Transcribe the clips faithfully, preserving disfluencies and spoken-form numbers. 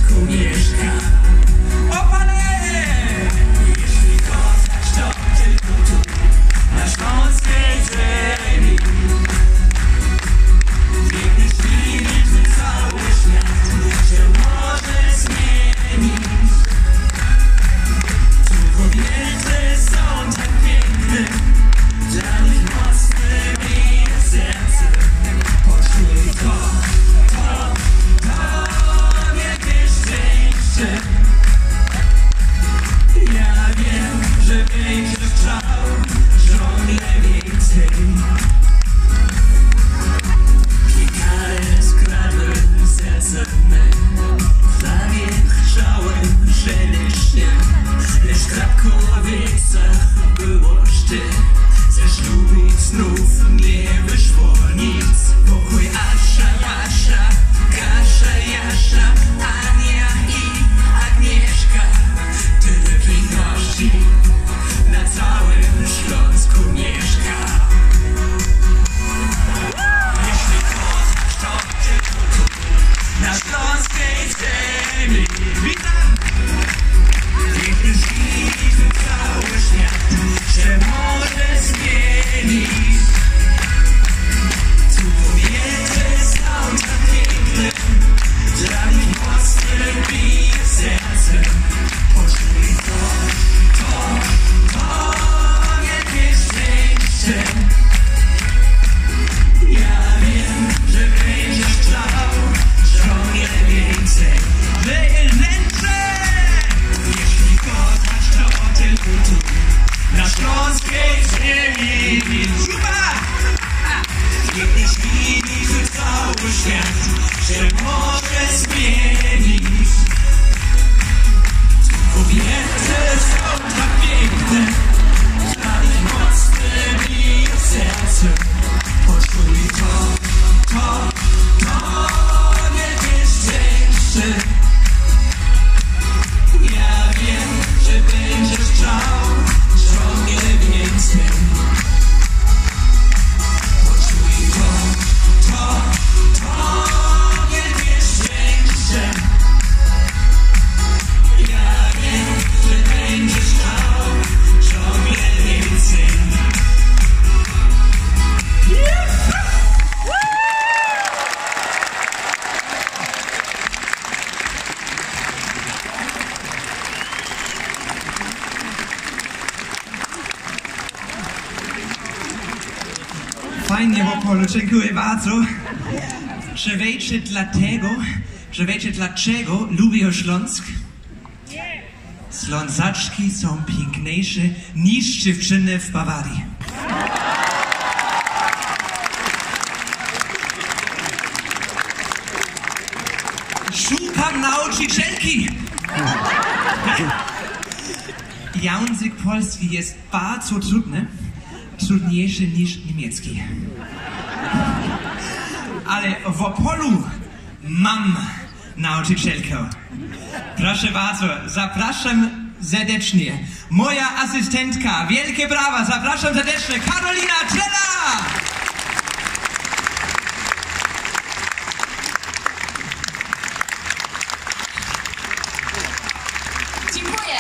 Śląsku mieszka. Opale! Jeśli kochasz, to tylko tu, na śląskiej ziemi. Piękny świt, cały świat się może zmienić. Tu kobiety są tak piękne, dla nich mocne bije serce. Poczuj to, to, to wielkie szczęście. Ja wiem, że będziesz chciał ciągle więcej. Gitarę skradłem serce me, prawie chciałem żeleśnie, lecz w Krapkowicach było sztyl. Ze ślubu znów nie wyszło nic. Pokój Asza, Masza, Kasia, Jasza, Ania i Agnieszka. Tyle piękności na całym Śląsku mieszka. Jeśli kochasz, to tylko tu, na śląskiej ziemi. Witam! Piękny świt, cały świat się może zmienić. Tu kobiety są tak piękne, dla nich mocne bije serce. Poczuj to, to, to wielkie szczęście. Ja wiem, że będziesz chciał ciągle więcej. Ręce! Jeśli kochasz, to tylko tu, na śląskiej ziemi. Żuba! Piękny świt, cały świat się może zmienić. Tu kobiety są tak piękne, dla nich mocne bije serce. Poczuj to, to, to wielkie szczęście. Ja wiem, że będziesz chciał ciągle więcej. Poczuj to, to, to wielkie szczęście. Ja wiem, że będziesz chciał ciągle więcej. Fajnie w Opolu, dziękuję bardzo. Czy wiecie dlatego, że wiecie dlaczego lubię Śląsk? Ślązaczki są piękniejsze niż dziewczyny w Bawarii. Szukam nauczycielki! Język polski jest bardzo trudny, trudniejszy niż niemiecki. Ale w Opolu mam nauczycielkę. Proszę bardzo, zapraszam serdecznie. Moja asystentka, wielkie brawa, zapraszam serdecznie, Karolina Trela! Dziękuję.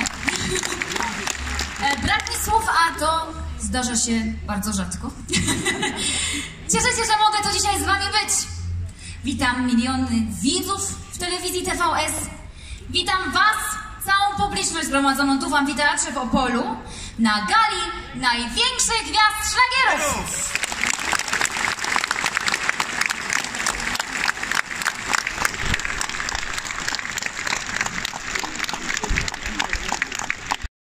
Brak mi słów, a to zdarza się bardzo rzadko. Cieszę się, że mogę tu dzisiaj z wami być. Witam miliony widzów w telewizji T V S. Witam was, całą publiczność zgromadzoną tu w Amfiteatrze w Opolu, na gali największych gwiazd szlagierów.